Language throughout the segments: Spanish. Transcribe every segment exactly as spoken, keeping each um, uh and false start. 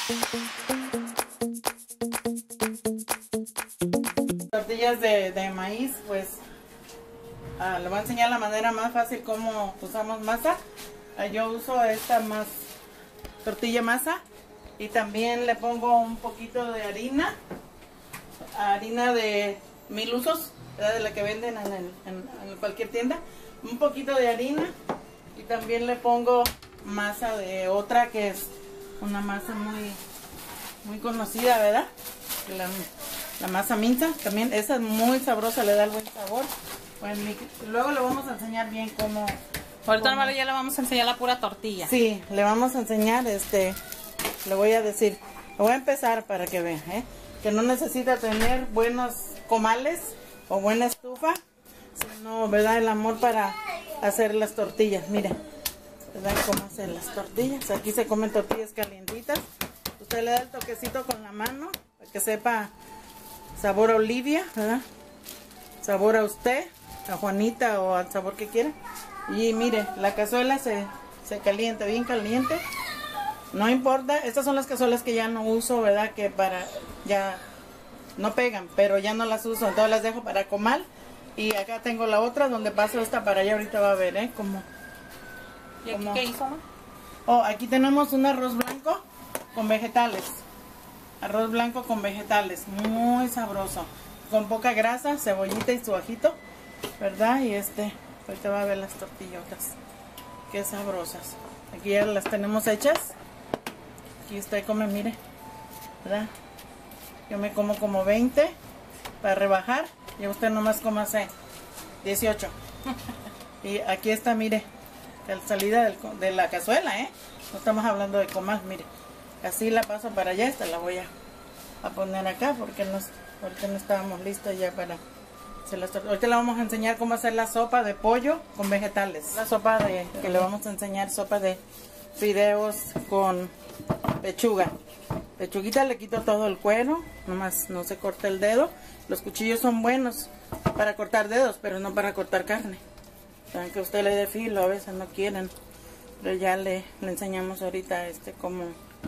Tortillas de, de maíz, pues ah, le voy a enseñar la manera más fácil cómo usamos masa. Ah, yo uso esta más tortilla masa y también le pongo un poquito de harina, harina de mil usos, ¿verdad? De la que venden en, el, en, en cualquier tienda, un poquito de harina y también le pongo masa de otra que es una masa muy muy conocida, ¿verdad? La, la masa minza, también esa es muy sabrosa, le da el buen sabor. Bueno, luego le vamos a enseñar bien cómo. Ahorita cómo, ya le vamos a enseñar la pura tortilla. Sí, le vamos a enseñar, este, le voy a decir, le voy a empezar para que vean, ¿eh? Que no necesita tener buenos comales o buena estufa, sino, ¿verdad? El amor para hacer las tortillas, miren, ¿verdad? Cómo hacer las tortillas. Aquí se comen tortillas calientitas. Usted le da el toquecito con la mano para que sepa sabor a Olivia, ¿verdad? Sabor a usted, a Juanita o al sabor que quiera. Y mire, la cazuela se, se calienta, bien caliente. No importa, estas son las cazuelas que ya no uso, ¿verdad? Que para, ya no pegan, pero ya no las uso, entonces las dejo para comal. Y acá tengo la otra donde paso esta para allá, ahorita va a ver, ¿eh? Como, ¿Y aquí como... qué hizo, ma? Oh, aquí tenemos un arroz blanco con vegetales. Arroz blanco con vegetales, muy sabroso. Con poca grasa, cebollita y su ajito, ¿verdad? Y este, ahorita va a ver las tortillotas. Qué sabrosas. Aquí ya las tenemos hechas. Aquí usted come, mire, ¿verdad? Yo me como como veinte para rebajar. Y usted nomás como hace dieciocho. Y aquí está, mire, la salida del, de la cazuela, ¿eh? No estamos hablando de comal, mire. Así la paso para allá, esta la voy a, a poner acá porque nos, ahorita no estábamos listos ya para hacer las tortillas. Ahorita le vamos a enseñar cómo hacer la sopa de pollo con vegetales. La sopa de, que le vamos a enseñar, sopa de fideos con pechuga. Pechuguita le quito todo el cuero, nomás no se corta el dedo. Los cuchillos son buenos para cortar dedos, pero no para cortar carne. Saben que usted le dé filo, a veces no quieren. Pero ya le, le enseñamos ahorita este cómo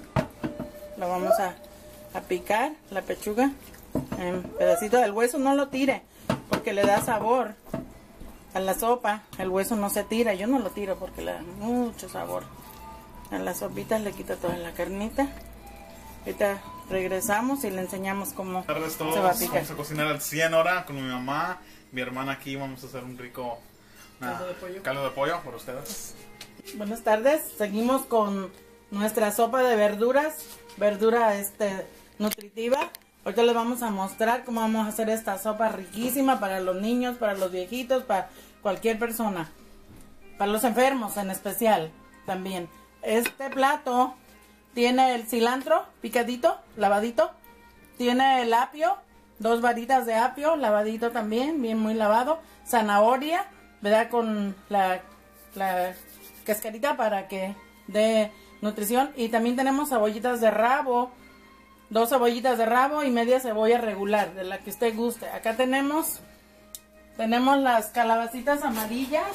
lo vamos a, a picar, la pechuga. En pedacito del hueso no lo tire, porque le da sabor a la sopa. El hueso no se tira, yo no lo tiro porque le da mucho sabor. A las sopitas le quito toda la carnita. Ahorita regresamos y le enseñamos cómo Buenas tardes se va a picar. Vamos a cocinar al cien ahora con mi mamá, mi hermana aquí. Vamos a hacer un rico nah, caldo de pollo. caldo de pollo por ustedes. Buenas tardes, seguimos con nuestra sopa de verduras, verdura este nutritiva. Ahorita les vamos a mostrar cómo vamos a hacer esta sopa riquísima para los niños, para los viejitos, para cualquier persona, para los enfermos en especial también. Este plato tiene el cilantro picadito, lavadito, tiene el apio, dos varitas de apio, lavadito también, bien muy lavado, zanahoria, ¿verdad? Con la, la cascarita para que dé nutrición. Y también tenemos cebollitas de rabo, dos cebollitas de rabo y media cebolla regular, de la que usted guste. Acá tenemos, tenemos las calabacitas amarillas.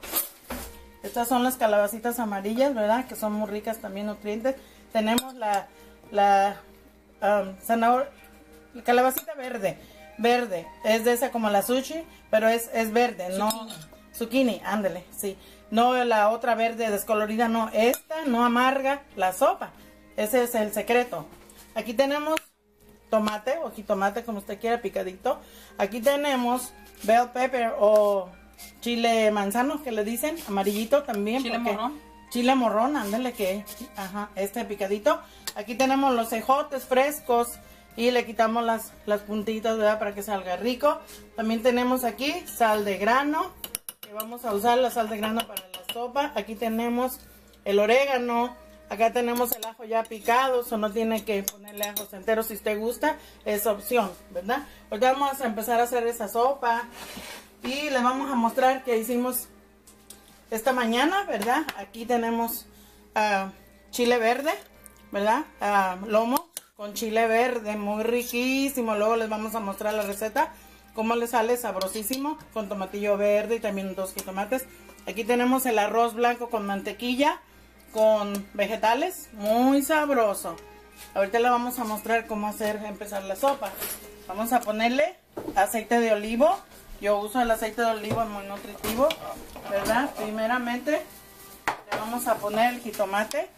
Estas son las calabacitas amarillas, ¿verdad? Que son muy ricas, también nutrientes. Tenemos la, la um, zanahoria, la calabacita verde, verde. Es de esa como la sushi, pero es, es verde, zucchini. No zucchini, ándale, sí. No la otra verde descolorida, no. Esta no amarga la sopa. Ese es el secreto. Aquí tenemos tomate o jitomate, como usted quiera, picadito. Aquí tenemos bell pepper o chile manzano, que le dicen, amarillito también. Chile morrón. Chile morrón, ándale que, ajá, este picadito. Aquí tenemos los ejotes frescos y le quitamos las, las puntitas, ¿verdad? Para que salga rico. También tenemos aquí sal de grano, que vamos a usar la sal de grano para la sopa. Aquí tenemos el orégano. Acá tenemos el ajo ya picado, eso no tiene que ponerle ajos enteros si usted gusta, es opción, ¿verdad? Ahorita vamos a empezar a hacer esa sopa y les vamos a mostrar que hicimos esta mañana, ¿verdad? Aquí tenemos uh, chile verde, ¿verdad? Uh, lomo con chile verde, muy riquísimo. Luego les vamos a mostrar la receta, cómo le sale sabrosísimo, con tomatillo verde y también dos jitomates. Aquí tenemos el arroz blanco con mantequilla, con vegetales, muy sabroso. Ahorita le vamos a mostrar cómo hacer, empezar la sopa. Vamos a ponerle aceite de olivo. Yo uso el aceite de olivo, es muy nutritivo, ¿verdad? Primeramente le vamos a poner el jitomate.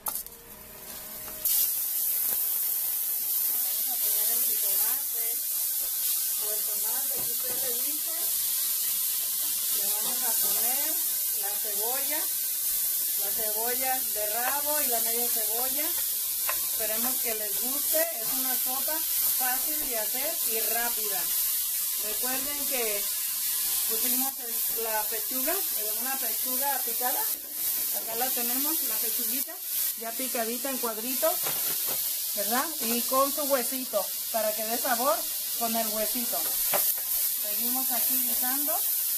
Vamos a poner el jitomate o el tomate que usted le dice. Le vamos a poner la cebolla, la cebolla de rabo y la media cebolla. Esperemos que les guste. Es una sopa fácil de hacer y rápida. Recuerden que pusimos la pechuga, una pechuga picada. Acá la tenemos, la pechuguita, ya picadita en cuadritos, ¿verdad? Y con su huesito, para que dé sabor con el huesito. Seguimos aquí guisando.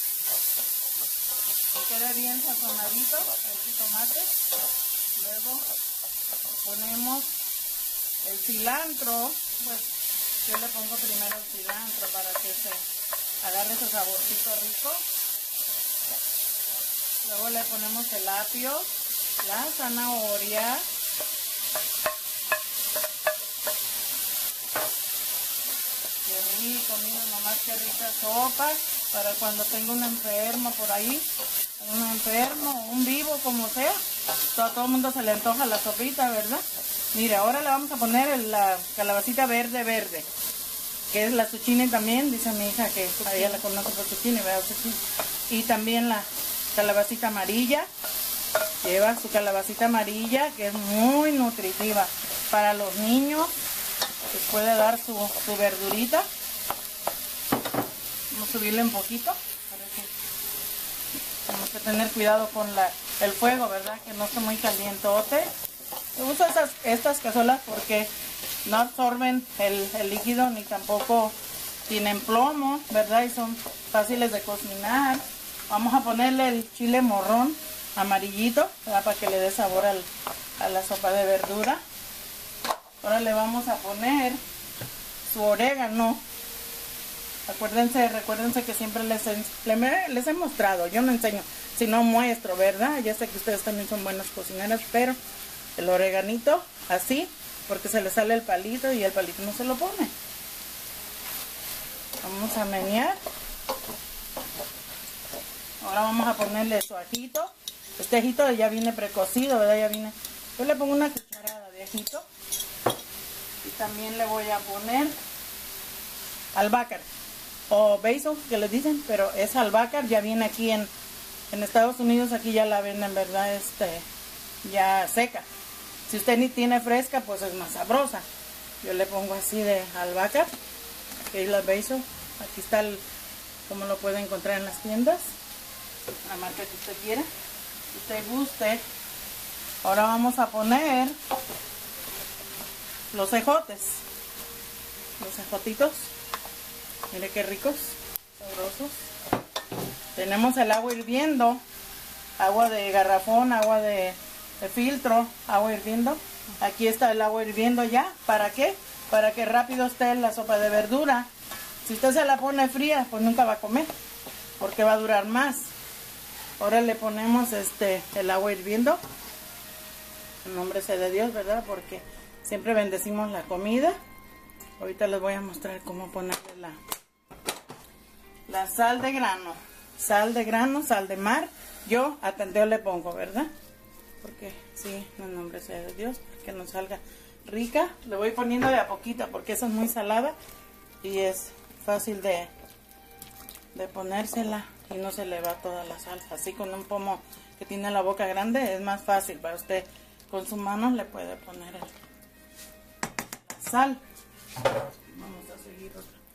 Que quede bien sazonadito el jitomate. Luego ponemos el cilantro. Pues yo le pongo primero el cilantro para que se agarre ese saborcito rico. Luego le ponemos el apio, la zanahoria. Qué rico, miren nomás qué rica sopa. Para cuando tenga un enfermo por ahí, un enfermo, un vivo, como sea, todo, todo el mundo se le antoja la sopita, ¿verdad? Mire, ahora le vamos a poner la calabacita verde verde, que es la zucchini también, dice mi hija que ella la conoce por zucchini, ¿verdad? Zucchini. Y también la calabacita amarilla, lleva su calabacita amarilla, que es muy nutritiva para los niños, les puede dar su, su verdurita. Vamos a subirle un poquito. Tenemos que tener cuidado con la, el fuego, ¿verdad? Que no esté muy calientote. Uso esas, estas cazuelas porque no absorben el, el líquido ni tampoco tienen plomo, ¿verdad? Y son fáciles de cocinar. Vamos a ponerle el chile morrón amarillito, ¿verdad? Para que le dé sabor al, a la sopa de verdura. Ahora le vamos a poner su orégano. Acuérdense, recuérdense que siempre les, les he mostrado, yo no enseño, sino muestro, ¿verdad? Ya sé que ustedes también son buenas cocineras, pero el oreganito así, porque se le sale el palito y el palito no se lo pone. Vamos a menear. Ahora vamos a ponerle su ajito. Este ajito ya viene precocido, ¿verdad? Ya viene. Yo le pongo una cucharada de ajito. Y también le voy a poner albahaca o basil, que les dicen, pero es albahaca, ya viene aquí en, en Estados Unidos, aquí ya la venden, ¿verdad? Este, ya seca. Si usted ni tiene fresca, pues es más sabrosa. Yo le pongo así de albahaca, que es la basil. Aquí está el, como lo puede encontrar en las tiendas, la marca que usted quiera, que usted guste. Ahora vamos a poner los ejotes, los ejotitos. Mire qué ricos, sabrosos. Tenemos el agua hirviendo, agua de garrafón, agua de, de filtro, agua hirviendo. Aquí está el agua hirviendo ya. ¿Para qué? Para que rápido esté la sopa de verdura. Si usted se la pone fría, pues nunca va a comer, porque va a durar más. Ahora le ponemos este el agua hirviendo. En nombre sea de Dios, ¿verdad? Porque siempre bendecimos la comida. Ahorita les voy a mostrar cómo ponerle la, la sal de grano. Sal de grano, sal de mar. Yo a tanteo le pongo, ¿verdad? Porque sí, en nombre sea de Dios, que nos salga rica. Le voy poniendo de a poquito porque esa es muy salada y es fácil de, de ponérsela y no se le va toda la sal. Así con un pomo que tiene la boca grande es más fácil para usted. Con su mano le puede poner el, la sal. Vamos a seguir.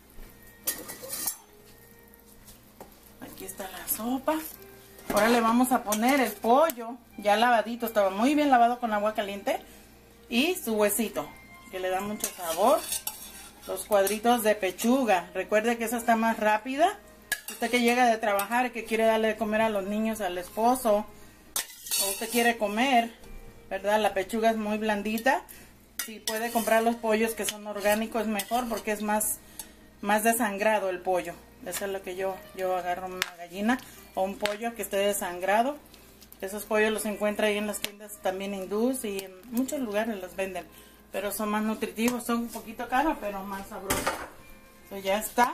Aquí está la sopa. Ahora le vamos a poner el pollo ya lavadito, estaba muy bien lavado con agua caliente, y su huesito que le da mucho sabor. Los cuadritos de pechuga, recuerde que esa está más rápida. Usted que llega de trabajar, que quiere darle de comer a los niños, al esposo, o usted quiere comer, ¿verdad? La pechuga es muy blandita. Si puede comprar los pollos que son orgánicos es mejor, porque es más, más desangrado el pollo. Eso es lo que yo, yo agarro, una gallina o un pollo que esté desangrado. Esos pollos los encuentra ahí en las tiendas también hindús y en muchos lugares los venden. pero son más nutritivos, son un poquito caros, pero más sabrosos. So, ya está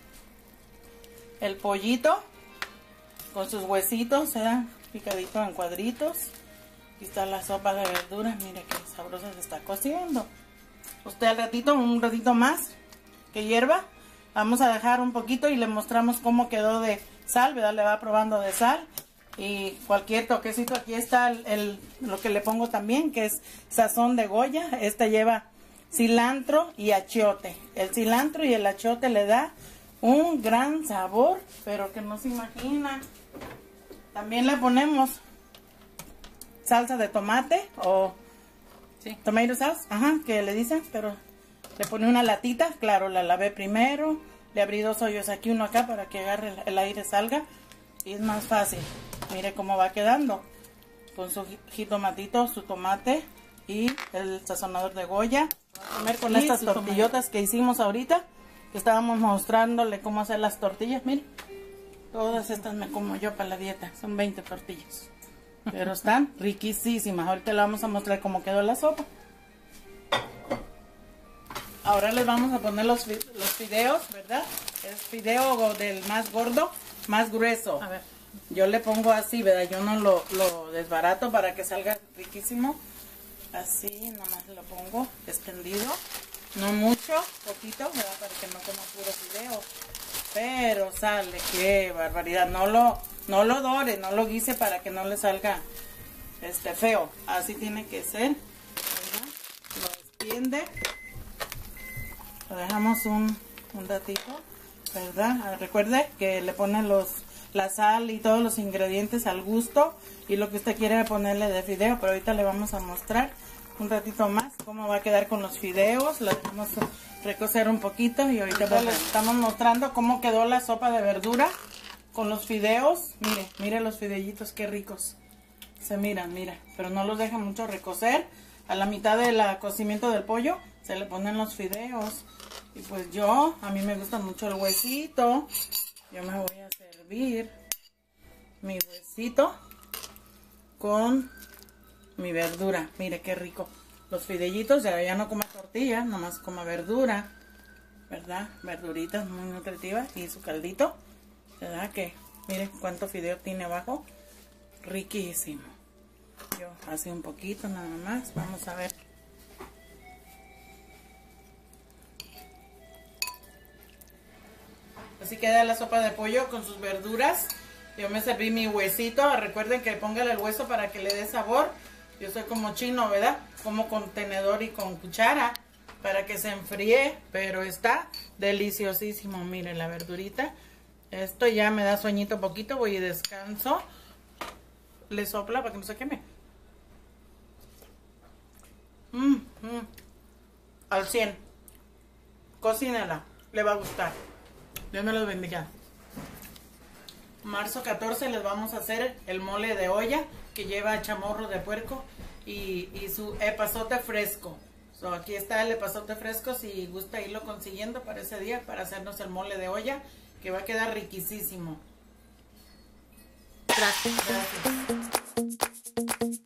el pollito con sus huesitos, se dan picaditos en cuadritos. Aquí está la sopa de verduras, mire qué sabrosa se está cociendo. Usted al ratito, un ratito más que hierva, vamos a dejar un poquito y le mostramos cómo quedó de sal, ¿verdad? Le va probando de sal y cualquier toquecito. Aquí está el, el, lo que le pongo también, que es sazón de Goya. Esta lleva cilantro y achiote. El cilantro y el achiote le da un gran sabor, pero que no se imagina. También le ponemos salsa de tomate o Sí. tomato sauce, ajá, que le dicen, pero le pone una latita, claro, la lavé primero, le abrí dos hoyos aquí, uno acá para que agarre el, el aire salga y es más fácil. Mire cómo va quedando con su jitomatito, su tomate y el sazonador de Goya. Vamos a comer con Y estas su tortillotas que hicimos ahorita, que estábamos mostrándole cómo hacer las tortillas. Mire, todas estas me como yo para la dieta, son veinte tortillas. Pero están riquísimas. Ahorita le vamos a mostrar cómo quedó la sopa. Ahora les vamos a poner los, los fideos, ¿verdad? Es fideo del más gordo, más grueso. A ver. Yo le pongo así, ¿verdad? Yo no lo, lo desbarato para que salga riquísimo. Así, nomás lo pongo extendido. No mucho, poquito, ¿verdad? Para que no coma puro fideo. Pero sale, qué barbaridad. No lo, no lo dore, no lo guise para que no le salga este feo. Así tiene que ser, ¿verdad? Lo extiende. Lo dejamos un, un ratito, ¿verdad? Recuerde que le ponen los, la sal y todos los ingredientes al gusto y lo que usted quiere ponerle de fideo. Pero ahorita le vamos a mostrar un ratito más cómo va a quedar con los fideos. Lo dejamos recocer un poquito y ahorita pues les estamos mostrando cómo quedó la sopa de verdura con los fideos. Mire, mire los fideillitos, qué ricos se miran, mira, pero no los deja mucho recocer. A la mitad del cocimiento del pollo se le ponen los fideos y pues yo, a mí me gusta mucho el huesito. Yo me voy a servir mi huesito con mi verdura. Mire qué rico. Los fideillitos, ya, ya no come tortilla, nomás come verdura, ¿verdad? Verduritas muy nutritivas y su caldito, ¿verdad? Que mire cuánto fideo tiene abajo. Riquísimo. Yo así un poquito nada más. Vamos a ver. Así queda la sopa de pollo con sus verduras. Yo me serví mi huesito. Recuerden que póngale el hueso para que le dé sabor. Yo soy como chino, ¿verdad? Como con tenedor y con cuchara para que se enfríe, pero está deliciosísimo. Miren la verdurita. Esto ya me da sueñito poquito, voy y descanso. Le sopla para que no se queme. Mm, mm. Al cien. Cocínela, le va a gustar. Dios me los bendiga. Marzo catorce les vamos a hacer el mole de olla que lleva chamorro de puerco y, y su epazote fresco. So, aquí está el epazote fresco, si gusta irlo consiguiendo para ese día, para hacernos el mole de olla, que va a quedar riquísimo. Gracias. Gracias.